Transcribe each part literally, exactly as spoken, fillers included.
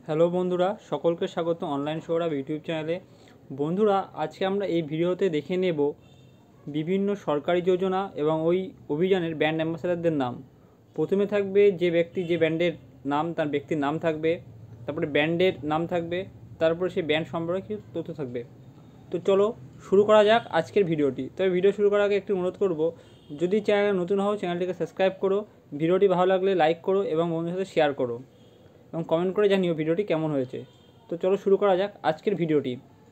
Hello বন্ধুরা, সকলকে স্বাগত অনলাইন সৌরভ ইউটিউব চ্যানেলে। বন্ধুরা, আজকে আমরা এই ভিডিওতে দেখে নেব বিভিন্ন সরকারি যোজনা এবং ওই অভিযানের ব্র্যান্ড অ্যাম্বাসাডারদের নাম। প্রথমে থাকবে যে ব্যক্তি যে ব্র্যান্ডের নাম, তার ব্যক্তির নাম থাকবে, তারপরে ব্র্যান্ডের নাম থাকবে, তারপরে সেই ব্র্যান্ড সম্পর্কে কিছু তথ্য থাকবে। তো চলো শুরু করা যাক আজকের ভিডিওটি। তবে ভিডিও শুরু করার আগে একটি অনুরোধ করব, যদি চ্যানেলে নতুন হও চ্যানেলটিকে সাবস্ক্রাইব করো, ভিডিওটি ভালো লাগলে লাইক করো এবং বন্ধুদের সাথে শেয়ার করো এবং কমেন্ট করে জানিও ভিডিওটি কেমন হয়েছে। তো চলো শুরু করা যাক আজকের ভিডিওটি।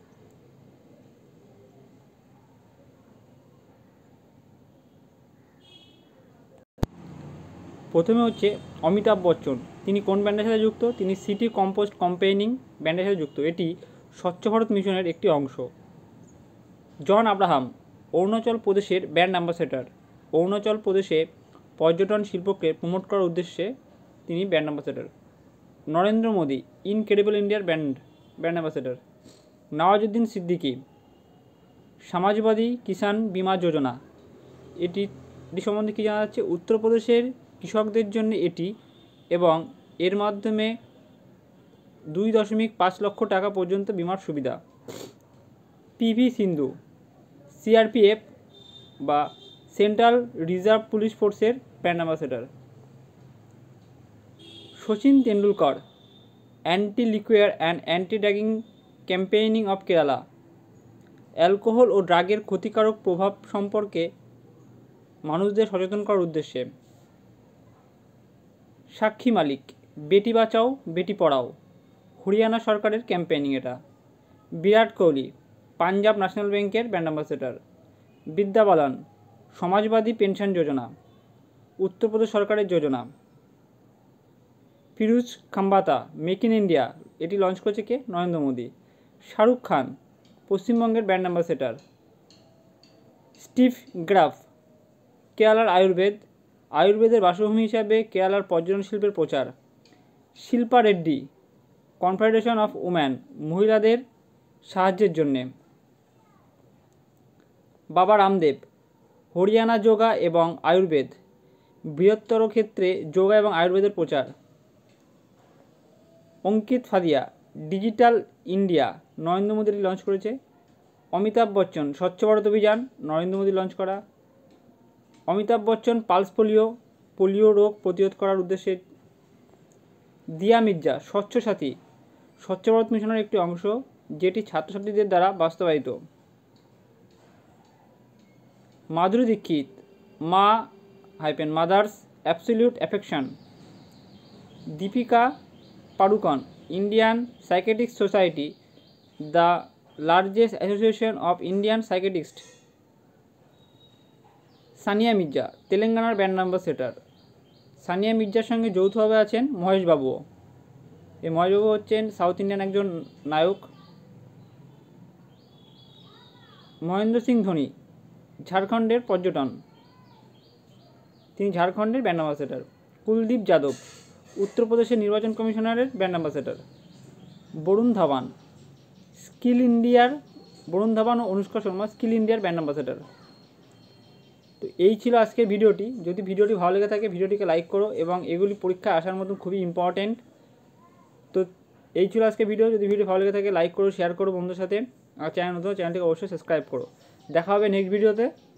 প্রথমে হচ্ছে অমিতাভ বচ্চন। তিনি কোন ব্র্যান্ডের সাথে যুক্ত? তিনি সিটি কম্পোস্ট কম্পেইনিং ব্র্যান্ডের সাথে যুক্ত। এটি স্বচ্ছ ভারত মিশনের একটি অংশ। জন আব্রাহাম অরুণাচল প্রদেশের ব্র্যান্ড অ্যাম্বাসেডর। অরুণাচল প্রদেশে পর্যটন শিল্পকে প্রমোট করার উদ্দেশ্যে তিনি brand ambassador. Narendra Modi incredible ইন্ডিয়ার brand brand ambassador. Nawazuddin Siddiqui Samajwadi Kisan Bima Yojana. এটি এটি সম্বন্ধে কী জানা যাচ্ছে? উত্তরপ্রদেশের কৃষকদের জন্য এটি, এবং এর মাধ্যমে দুই দশমিক পাঁচ লক্ষ টাকা পর্যন্ত বিমার সুবিধা। পিভি সিন্ধু সিআরপিএফ বা সেন্ট্রাল রিজার্ভ পুলিশ ফোর্সের brand ambassador. Sachin Tendulkar anti liquor and anti drugging campaigning of Kerala. Alcohol ও ড্রাগের ক্ষতিকারক প্রভাব সম্পর্কে মানুষদের সচেতন করার উদ্দেশ্যে। সাক্ষী মালিক বেটি বাঁচাও বেটি পড়াও, হরিয়ানা সরকারের ক্যাম্পেইনিং এটা। বিরাট কোহলি পাঞ্জাব ন্যাশনাল ব্যাংকের brand ambassador. Vidya Balan Samajwadi pension Yojana, Uttar Pradesh সরকারের যোজনা। Firoz Khambatta make in India, এটি লঞ্চ করেছে কে? নরেন্দ্র মোদী। শাহরুখ খান পশ্চিমবঙ্গের ব্র্যান্ড অ্যাম্বাসেডর। স্টিভ গ্রাফ কেরালার আয়ুর্বেদ, আয়ুর্বেদের বাসভূমি হিসাবে কেরালার পর্যটন শিল্পের প্রচার। Shilpa Reddy confederation of women, মহিলাদের সাহায্যের জন্যে। বাবা রামদেব হরিয়ানা যোগা এবং আয়ুর্বেদ, বৃহত্তর ক্ষেত্রে যোগা এবং আয়ুর্বেদের প্রচার। Ankit Fadia digital India, Narendra Modi launch করেছে। অমিতাভ বচ্চন স্বচ্ছ ভারত অভিযান, নরেন্দ্র মোদী লঞ্চ করা। Amitabh Bachchan pulse polio polio রোগ প্রতিরোধ করার উদ্দেশ্যে। দিয়া মির্জা স্বচ্ছ সাথী, স্বচ্ছ ভারত মিশনের একটি অংশ, যেটি ছাত্রছাত্রীদের দ্বারা বাস্তবায়িত। Madhuri Dixit Maa hyphen mothers absolute affection. Deepika Padukone Indian psychiatrics society, the largest association of Indian psychiatrists. Sania Mirza তেলেঙ্গানার ব্র্যান্ড অ্যাম্বাসেডর। সানিয়া মির্জার সঙ্গে যৌথভাবে আছেন মহেশবাবুও। এই মহেশবাবু হচ্ছেন সাউথ ইন্ডিয়ান একজন নায়ক। মহেন্দ্র সিং ধোনি ঝাড়খণ্ডের পর্যটন, তিনি ঝাড়খণ্ডের ব্র্যান্ড অ্যাম্বাসেডর। কুলদীপ যাদব উত্তরপ্রদেশের নির্বাচন কমিশনারের brand ambassador. Varun Dhawan skill ইন্ডিয়ার বরুণ ধাওয়ান ও অনুষ্কা শর্মা স্কিল ইন্ডিয়ার ব্র্যান্ড অ্যাম্বাসেডর। তো এই ছিল আজকের ভিডিওটি। যদি ভিডিওটি ভালো লেগে থাকে ভিডিওটিকে লাইক করো, এবং এগুলি পরীক্ষায় আসার মতন খুবই ইম্পর্টেন্ট। তো এই ছিল আজকের ভিডিও। যদি ভিডিও ভালো লেগে থাকে লাইক করো, শেয়ার করো বন্ধুদের সাথে। আর চ্যানেল নতুন চ্যানেলটিকে অবশ্যই সাবস্ক্রাইব করো। দেখা হবে নেক্সট ভিডিওতে।